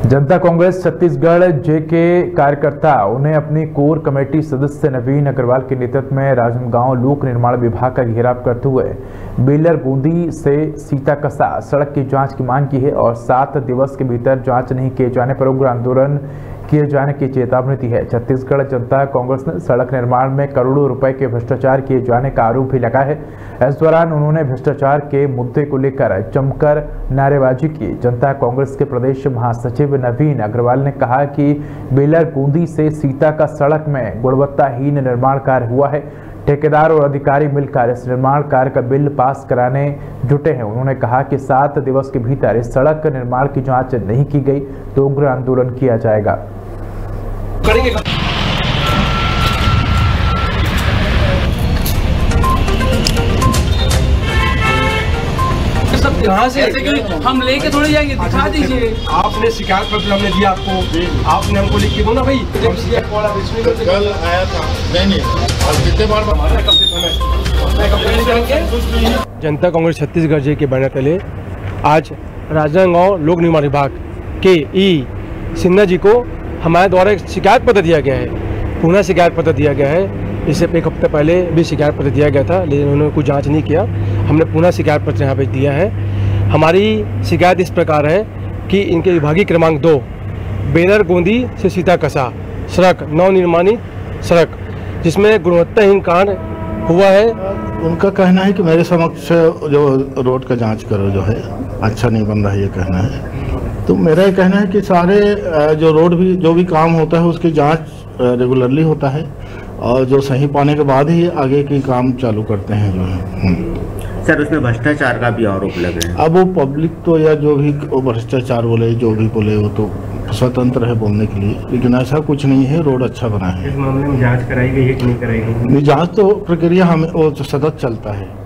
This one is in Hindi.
जनता कांग्रेस छत्तीसगढ़ जे के कार्यकर्ताओं ने अपनी कोर कमेटी सदस्य नवीन अग्रवाल के नेतृत्व में राजनांदगांव लोक निर्माण विभाग का घेराव करते हुए बेलर बूंदी से सीताकसा सड़क की जांच की मांग की है और 7 दिवस के भीतर जांच नहीं किए जाने पर उग्र आंदोलन किए जाने की चेतावनी दी है। छत्तीसगढ़ जनता कांग्रेस ने सड़क निर्माण में करोड़ों रुपए के भ्रष्टाचार किए जाने का आरोप भी लगाया है। इस दौरान उन्होंने भ्रष्टाचार के मुद्दे को लेकर जमकर नारेबाजी की। जनता कांग्रेस के प्रदेश महासचिव नवीन अग्रवाल ने कहा कि बेलर बूंदी से सीता का सड़क में गुणवत्ताहीन निर्माण कार्य हुआ है। ठेकेदार और अधिकारी मिलकर इस निर्माण कार्य का बिल पास कराने जुटे हैं। उन्होंने कहा कि 7 दिवस के भीतर इस सड़क निर्माण की जांच नहीं की गई तो उग्र आंदोलन किया जाएगा। सब यहाँ से हम लेके थोड़ी जाएंगे, दिखा दीजिए। आपने शिकायत पत्र हमने दिया आपको, आपने हमको लिख के दो ना भाई। कल आया था नहीं और कितने बार जनता कांग्रेस छत्तीसगढ़ जे के बैनर तले आज राजनांदगांव लोक निर्माण विभाग के ई सिन्हा जी को हमारे द्वारा एक शिकायत पत्र दिया गया है। पुनः शिकायत पत्र दिया गया है। इससे 1 हफ्ते पहले भी शिकायत पत्र दिया गया था, लेकिन उन्होंने कोई जांच नहीं किया। हमने पुनः शिकायत पत्र यहाँ पे दिया है। हमारी शिकायत इस प्रकार है कि इनके विभागीय क्रमांक 2 बेलर बूंदी से सीताकसा सड़क नवनिर्माणित सड़क जिसमें गुणवत्ताहीन कार्य हुआ है। उनका कहना है कि मेरे समक्ष जो रोड का जांच करो जो है अच्छा नहीं बन रहा है, ये कहना है। तो मेरा ये कहना है कि सारे जो रोड भी जो भी काम होता है उसकी जांच रेगुलरली होता है और जो सही पाने के बाद ही आगे की काम चालू करते हैं जो है। सर उसमें भ्रष्टाचार का भी आरोप लगे हैं। अब वो पब्लिक तो या जो भी भ्रष्टाचार बोले जो भी बोले वो तो स्वतंत्र है बोलने के लिए, लेकिन ऐसा कुछ नहीं है। रोड अच्छा बना है। इस मामले में जांच कराई गई है कि नहीं कराई गई? जांच तो प्रक्रिया हमें वो सतत चलता है।